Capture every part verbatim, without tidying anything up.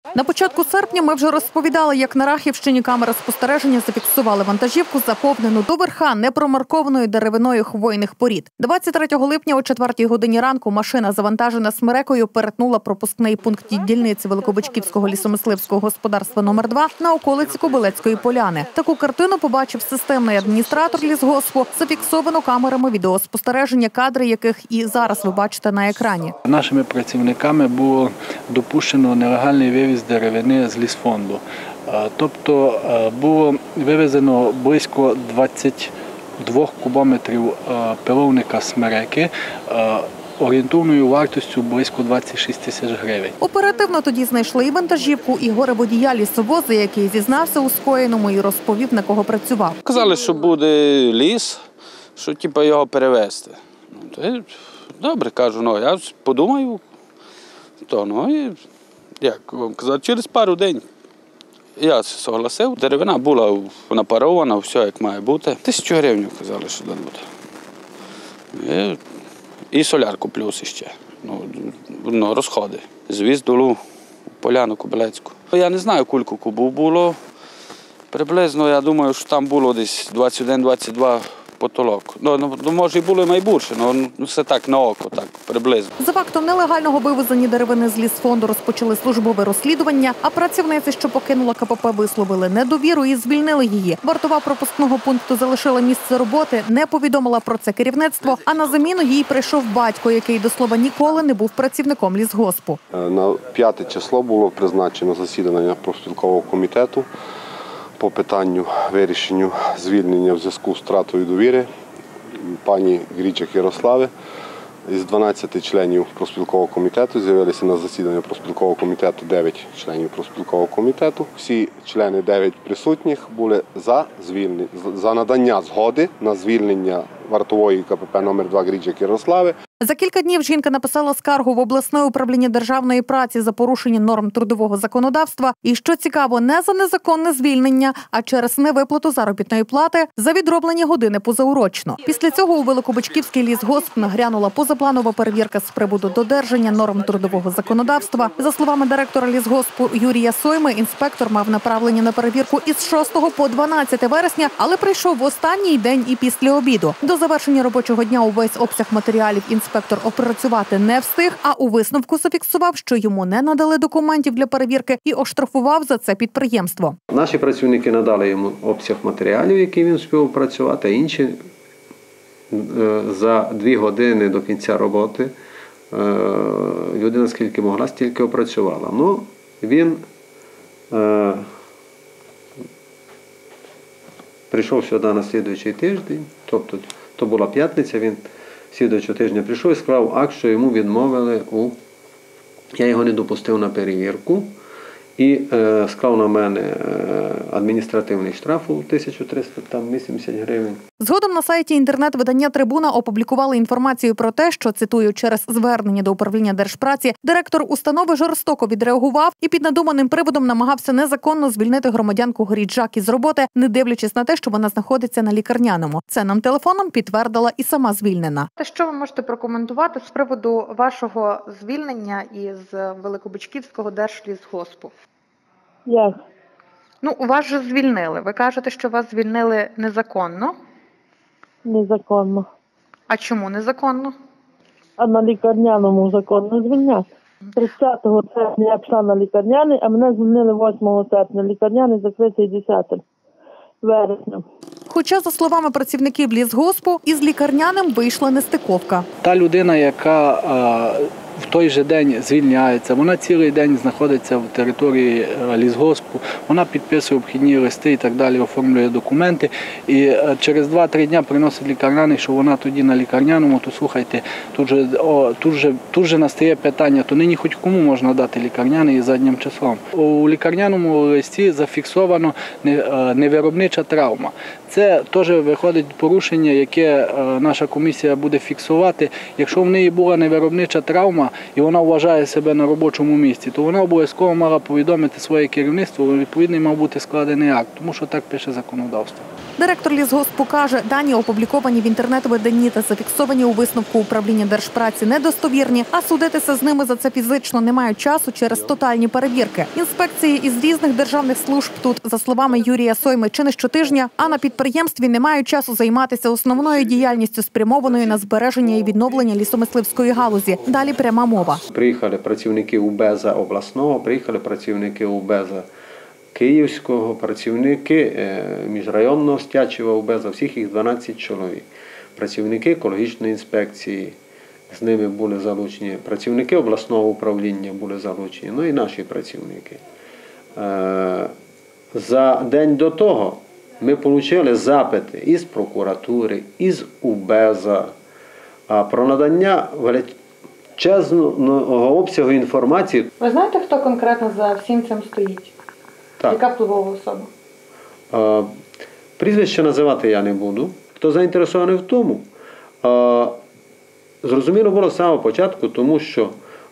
На початку серпня ми вже розповідали, як на Рахівщині камери спостереження зафіксували вантажівку, заповнену до верха непромаркованою деревиною хвойних порід. двадцять третього липня о четвертій годині ранку машина, завантажена смерекою, перетнула пропускний пункт дільниці Великобичківського лісомисливського господарства номер два на околиці Кобилецької поляни. Таку картину побачив системний адміністратор лісгоспу, зафіксовано камерами відеоспостереження, кадри яких і зараз ви бачите на екрані. Нашими працівниками було допущено нелегальний вивіз деревини з лісфонду. Тобто було вивезено близько двадцяти двох кубометрів пиловника смереки орієнтовною вартістю близько двадцять шість тисяч гривень. Оперативно тоді знайшли і вантажівку, і горе-водія лісовоза, який зізнався у скоєному і розповів, на кого працював. Казали, що буде ліс, що типу, його перевезти. Добре, кажу, ну я подумаю, то ну і як вам казати, через пару день я согласив. Деревина була напарована, все як має бути. Тисячу гривень казали, що дадуть. І, і солярку плюс іще. Ну, ну, розходи. Звіз долу у поляну Кобилецьку. Я не знаю, кілька кубів було. Приблизно, я думаю, що там було десь двадцять один - двадцять два потолок. Ну, ну, може, і було і найбільше, але все так на око, так, приблизно. За фактом нелегального вивезення деревини з лісфонду розпочали службове розслідування, а працівниці, що покинула КПП, висловили недовіру і звільнили її. Вартова пропускного пункту залишила місце роботи, не повідомила про це керівництво, а на заміну їй прийшов батько, який, до слова, ніколи не був працівником лісгоспу. На п'яте число було призначено засідання профспілкового комітету по питанню вирішенню звільнення в зв'язку з втратою довіри пані Грічак Ярослави. Із дванадцяти членів профспілкового комітету з'явилися на засідання профспілкового комітету дев'ять членів профспілкового комітету. Всі члени дев'ять присутніх були за звільнення, за надання згоди на звільнення вартової КПП номер два Грічак Ярослави. За кілька днів жінка написала скаргу в обласне управління державної праці за порушення норм трудового законодавства. І, що цікаво, не за незаконне звільнення, а через невиплату заробітної плати за відроблені години позаурочно. Після цього у Великобичківський лісгосп нагрянула позапланова перевірка з приводу додержання норм трудового законодавства. За словами директора лісгоспу Юрія Сойми, інспектор мав направлення на перевірку із шостого по дванадцяте вересня, але прийшов в останній день і після обіду. До завершення робочого дня увесь обсяг матеріалів інспектор Інспектор опрацювати не встиг, а у висновку зафіксував, що йому не надали документів для перевірки і оштрафував за це підприємство. Наші працівники надали йому обсяг матеріалів, які він успів опрацювати, а інші за дві години до кінця роботи людина скільки могла, стільки опрацювала. Ну, він е, прийшов сюди на слідуючий тиждень, тобто то була п'ятниця, він слідуючого тижня прийшов і склав акт, що йому відмовили у... Я його не допустив на перевірку і е, склав на мене е, адміністративний штраф у тисячу триста вісімдесят гривень. Згодом на сайті інтернет-видання «Трибуна» опублікували інформацію про те, що, цитую, через звернення до управління Держпраці директор установи жорстоко відреагував і під надуманим приводом намагався незаконно звільнити громадянку Грічак із роботи, не дивлячись на те, що вона знаходиться на лікарняному. Це нам телефоном підтвердила і сама звільнена. Що ви можете прокоментувати з приводу вашого звільнення із Великобичківського держлісгоспу? Як? Ну, вас же звільнили. Ви кажете, що вас звільнили незаконно? Незаконно. А чому незаконно? А на лікарняному законно звільняти. тридцятого серпня я пішла на лікарняний, а мене звільнили восьмого серпня. Лікарняний закритий десятого вересня. Хоча, за словами працівників лісгоспу, із лікарняним вийшла нестиковка. Та людина, яка в той же день звільняється, вона цілий день знаходиться в території лісгоспу, вона підписує обхідні листи і так далі, оформлює документи. І через два-три дня приносить лікарняний, що вона тоді на лікарняному, то слухайте, тут же, о, тут же, тут же настає питання, то нині хоч кому можна дати лікарняний із заднім числом. У лікарняному листі зафіксовано невиробнича травма. Це теж виходить порушення, яке наша комісія буде фіксувати. Якщо в неї була невиробнича травма і вона вважає себе на робочому місці, то вона обов'язково мала повідомити своє керівництво, відповідний мав бути складений акт, тому що так пише законодавство. Директор лісгоспу каже, дані, опубліковані в інтернет-виданні та зафіксовані у висновку управління Держпраці, недостовірні, а судитися з ними за це фізично не мають часу через тотальні перевірки. Інспекції із різних державних служб тут, за словами Юрія Сойми, чи не щотижня, а на підприємстві не мають часу займатися основною діяльністю, спрямованою на збереження і відновлення лісомисливської галузі. Далі пряма мова. Приїхали працівники УБЕЗа обласного, приїхали працівники УБЕЗа Київського, працівники міжрайонного Стячева УБЕЗа, всіх їх дванадцять чоловік. Працівники екологічної інспекції, з ними були залучені, працівники обласного управління були залучені, ну і наші працівники. За день до того ми отримали запити із прокуратури, із УБЕЗа про надання величезного обсягу інформації. Ви знаєте, хто конкретно за всім цим стоїть? Так. Яка впливова особа? Прізвище називати я не буду. Хто заінтересований в тому, зрозуміло було з самого початку, тому що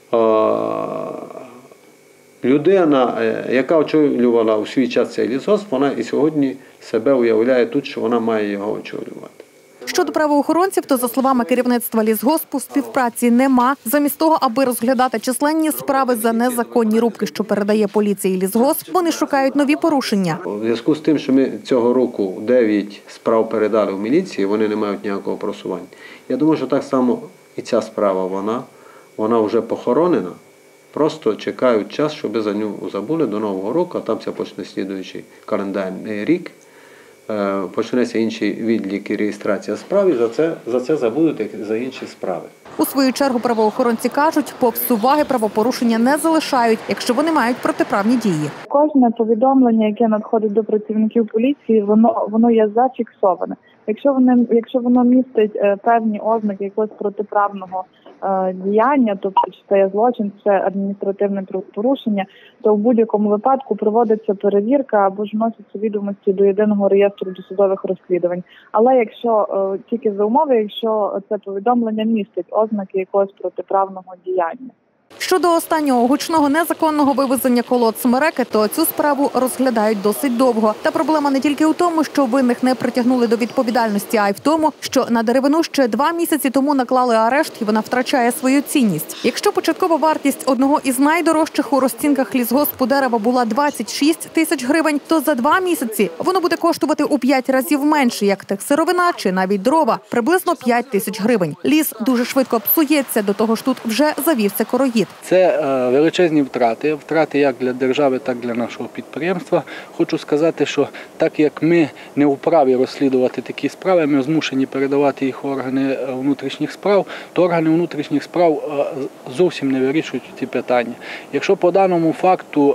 людина, яка очолювала у свій час цей лісгосп, вона і сьогодні себе уявляє тут, що вона має його очолювати. Щодо правоохоронців, то, за словами керівництва лісгоспу, співпраці нема. Замість того, аби розглядати численні справи за незаконні рубки, що передає поліції лісгосп, вони шукають нові порушення. У зв'язку з тим, що ми цього року дев'ять справ передали в міліції, вони не мають ніякого просування. Я думаю, що так само і ця справа, вона, вона вже похоронена. Просто чекають час, щоб за нього забули до Нового року, а там це почне слідуючий календарний рік. Почнеться інший відлік і реєстрація справ, і за це, за це забудуть, як за інші справи. У свою чергу правоохоронці кажуть, попс уваги правопорушення не залишають, якщо вони мають протиправні дії. Кожне повідомлення, яке надходить до працівників поліції, воно, воно є зафіксоване. Якщо, вони, якщо воно містить е, певні ознаки якогось протиправного е, діяння, тобто чи це є злочин, чи це адміністративне порушення, то в будь-якому випадку проводиться перевірка або ж вносяться відомості до єдиного реєстру досудових розслідувань. Але якщо е, тільки за умови, якщо це повідомлення містить ознаки якогось протиправного діяння. Щодо останнього гучного незаконного вивезення колод смереки, то цю справу розглядають досить довго. Та проблема не тільки у тому, що винних не притягнули до відповідальності, а й в тому, що на деревину ще два місяці тому наклали арешт і вона втрачає свою цінність. Якщо початкова вартість одного із найдорожчих у розцінках лісгоспу дерева була двадцять шість тисяч гривень, то за два місяці воно буде коштувати у п'ять разів менше, як техсировина чи навіть дрова – приблизно п'ять тисяч гривень. Ліс дуже швидко псується, до того ж тут вже завівся короїд. Це величезні втрати, втрати як для держави, так і для нашого підприємства. Хочу сказати, що так як ми не вправі розслідувати такі справи, ми змушені передавати їх в органи внутрішніх справ, то органи внутрішніх справ зовсім не вирішують ці питання. Якщо по даному факту,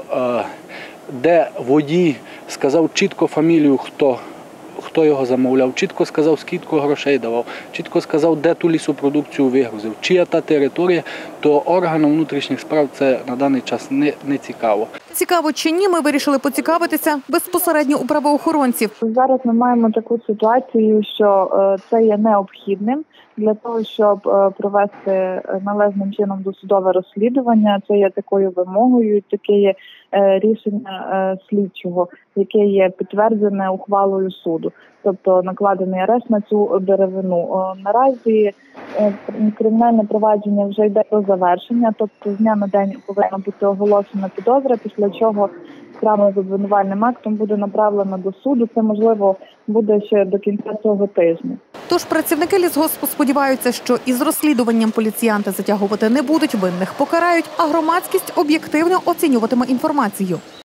де водій сказав чітко фамілію, хто, хто його замовляв, чітко сказав, скільки грошей давав, чітко сказав, де ту лісопродукцію вигрузив, чия та територія, то органам внутрішніх справ це на даний час не, не цікаво. Цікаво чи ні, ми вирішили поцікавитися безпосередньо у правоохоронців. Зараз ми маємо таку ситуацію, що це є необхідним для того, щоб провести належним чином досудове розслідування. Це є такою вимогою, таке є рішення слідчого, яке є підтверджене ухвалою суду. Тобто накладений арешт на цю деревину. Наразі кримінальне провадження вже йде до завершення, тобто з дня на день повинна бути оголошена підозра, після чого справа з обвинувальним актом буде направлена до суду. Це, можливо, буде ще до кінця цього тижня. Тож працівники лісгоспу сподіваються, що із розслідуванням поліціянти затягувати не будуть, винних покарають, а громадськість об'єктивно оцінюватиме інформацію.